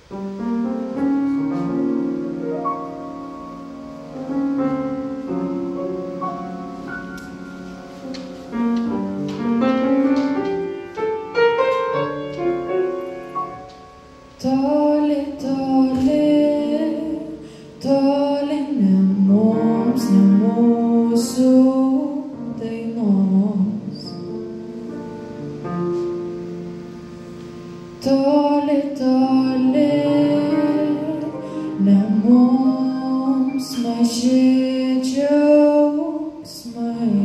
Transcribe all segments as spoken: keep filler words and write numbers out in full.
Toli, toli, toli ne mums, ne mūsu dainos. Toli, toli, ne mums maži džiaugsmai.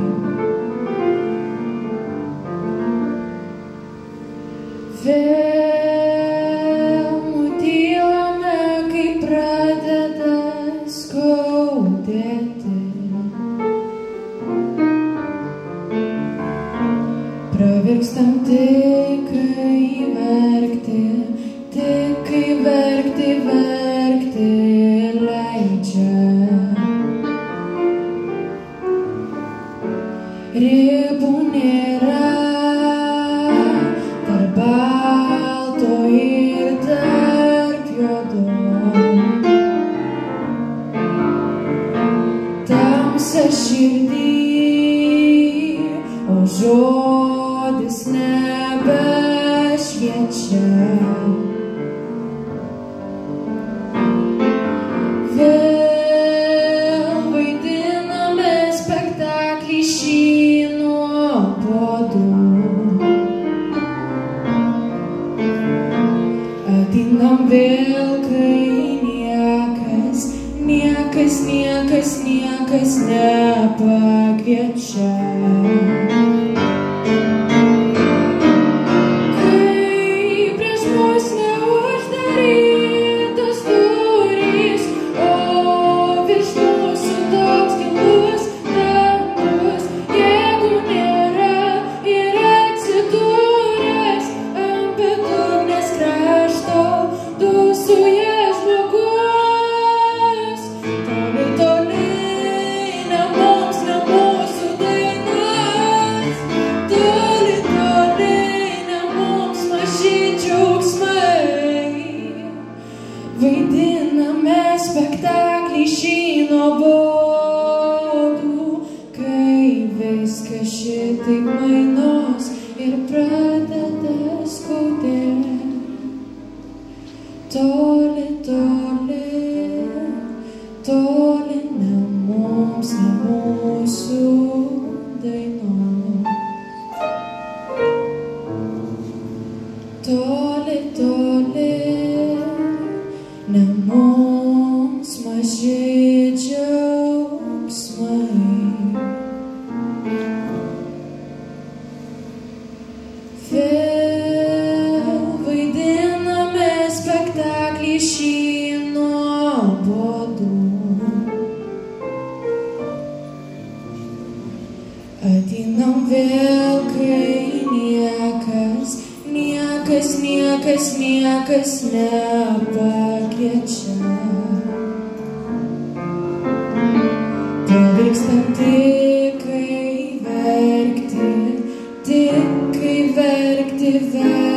Vėl nutylame, kai pradeda skaudėti. Pravirkstam tik, kai verkti, tik kai verkti, verkti leidžia. Ribų nėra tarp balto ir tarp juodo. Tamsa širdį, o žodis nebešviečia. Vėl vaidiname spektaklį šį nuobodų. Ateinam vėl, kai niekas, niekas, niekas, niekas nepakviečia. Kai prieš mus neuždarytos durys, o virš mūsų toks gilus dangus, jeigu nėra ir atsidūręs ant bedugnės krašto, dūsauja žmogus. Toli, toli, ne mums, ne mūsų dainos. Toli, toli, ne mums maži džiaugsmai. Vaidiname spektaklį šį nuobodų, kai viskas šitaip mainos ir pradeda skaudėti. Toli, toli, toli, ne mums, ne mūsų dainos. Toli, toli, ne mums maži džiaugsmai. Vėl vaidiname spektaklį šį nuobodų. Ateinam vėl, kai niekas, niekas, niekas, niekas nepakviečia. Pravirkstam tik, kai verkti, tik kai verkti, verkti.